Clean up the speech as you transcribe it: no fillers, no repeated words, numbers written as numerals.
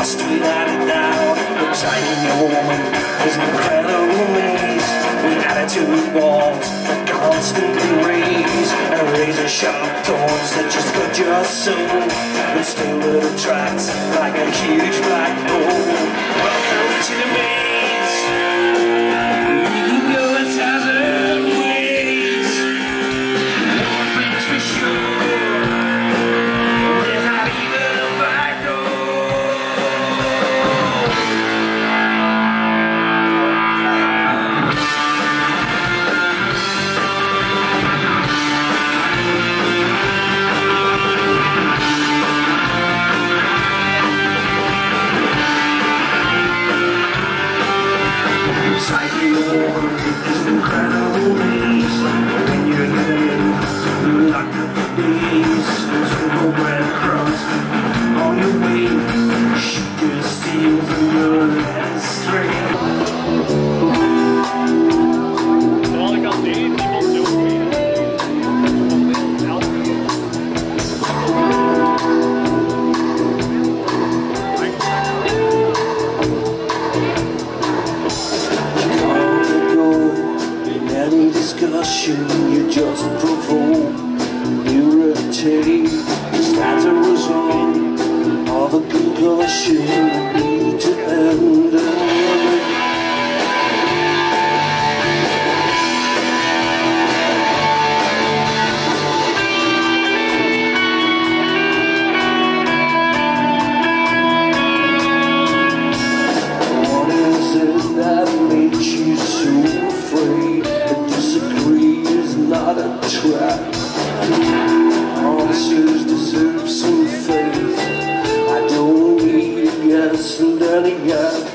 lost without a doubt. Looks like your woman is an incredible maze, with attitude walls that constantly raise, and razor-sharp thorns that just cut your soul, but still it attracts like a huge black hole. Welcome to the maze. You can go a thousand ways. One thing's for sure, there's not even a back door. Slightly warm is an incredible maze. When you're young, you lock up the days. Sprinkle breadcrumbs on your way. Shoot your steals and run and stray. You just provoke, irritate, that's a result of a concussion. Need to end What is it that makes you so afraid? Not a trap. Answers deserve some faith. I don't need a yes and a yes.